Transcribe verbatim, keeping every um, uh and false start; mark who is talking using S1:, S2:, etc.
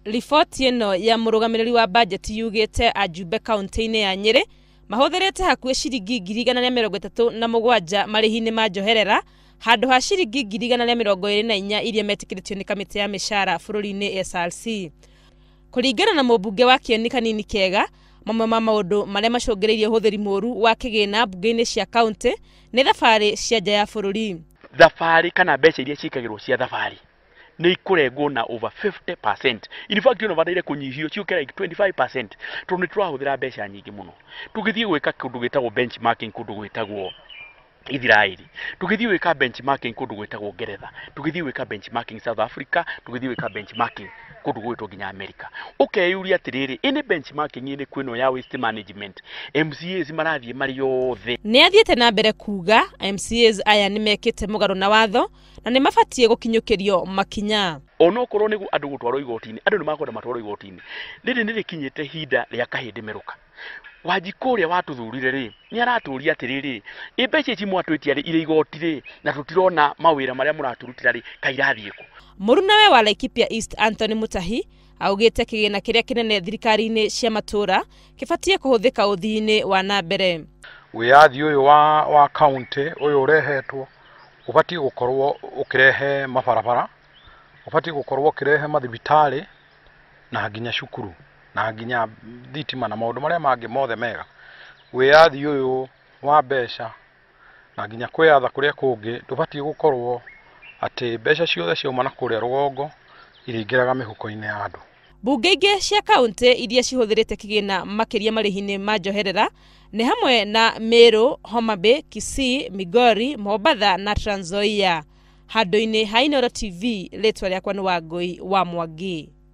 S1: Riboti ĩno ya mũrũgamĩrĩri wa budget yugĩte ajumbe kaunti-inĩ ya Nyeri mahũthĩrĩte hakuhĩ ciringi ngiri igana rĩa mĩrongo ĩtatũ na mũgwanja marĩhi-inĩ ma njoherera handũ ha ciringi ngiri igana rĩa mĩrongo ĩrĩ na inya iria metĩkĩrĩtio nĩ kamĩtĩ ya mĩcara bũrũri-inĩ S R C. Kũringana na mũmbunge wa Kieni Kanini Kega, mamwe ma maũndũ marĩa macũngĩrĩirie ũhũthĩri mũru wa kĩgĩna mbunge-inĩ cia kaunti nĩ thabarĩ cia nja ya bũrũri.
S2: Thabarĩ kana mbeca iria ciĩkagĩrwo cia thabarĩ nĩ ikurengwo na over fifty percent. In fact you know badaire kunyihio ciuke like twenty-five percent. Tondũ nĩ turahũthĩra mbeca nyingĩ mũno. Tugĩthiĩ gwĩka kũndũ gwĩtagwo benchmarking kũndũ gwĩtagwo Israeli, tugĩthiĩ gwĩka benchmarking kũndũ gwĩtagwo Ngeretha, tugĩthiĩ gwĩka benchmarking South Africa, tugĩthiĩ gwĩka benchmarking kũndũ gwĩtwo nginya America. Ukeyuria atĩrĩrĩ, ĩnĩ benchmarking ĩnĩ kwĩno ya waste management, M C As marathiĩ marĩ othe.
S1: Nĩ athiĩte na mbere kuga M C As aya nĩ mekĩte mũgarũ na watho na nĩ mabatie gũkinyũkĩrio makinya.
S2: Ona okorwo nĩ andũ gũtwarwo igoti-inĩ, andũ nĩ makwenda matwarwo igoti-inĩ. Rĩrĩ nĩ rĩkinyĩte hinda rĩa kahĩndĩ meruka. Wanjikũ ũrĩa watuthurire rĩ nĩ aratũria atĩrĩrĩ, mbeca ici mwatwĩtia rĩ irĩ igoti rĩ na tũtirona mawĩra marĩa mũraturutĩra rĩ kairathiĩ kũ.
S1: Mũrunawe wa Laikipia East Anthony Mutahi augĩte kĩgĩna kĩrĩa kĩnene thirikari-inĩ cia matũra kĩbatie kũhũthĩka ũthii-inĩ wa na mbere.
S3: Wĩyathi ũyũ wa wa county ũyũ ũrehetwo ũbatie gũkorwo ũkĩrehe mabarabara, ũbatie gũkorwo ũkĩrehe mathibitarĩ na nginya cukuru na nginya thitima na maũndũ marĩa mangĩ mothe mega. Wĩyathi ũyũ wa mbeca na nginya kwĩyatha kũrĩa kũngĩ ndũbatie gũkorwo atĩ mbeca ciothe ciauma na kũrĩa rũgongo iringĩraga mĩhuko-inĩ ya andũ.
S1: Mbunge ingĩ cia kaunti iria cihũthĩrĩte kĩgĩna makĩria marĩhi-inĩ ma njoherera nĩ hamwe na Meru, Homa Bay, Kisii, Migori, Mombasa na Trans Nzoia. Handũ-inĩ ha Inooro T V, rĩtwa rĩakwa nĩ Wangũi wa Mwangi.